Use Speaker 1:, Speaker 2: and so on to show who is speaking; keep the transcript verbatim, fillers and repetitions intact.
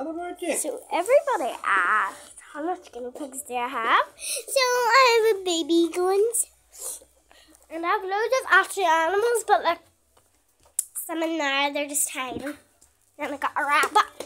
Speaker 1: What about you?
Speaker 2: So everybody asked how much guinea pigs do I have. So I have a baby ones. And I have loads of actual animals, but like some in there, they're just hiding. And I got a rabbit.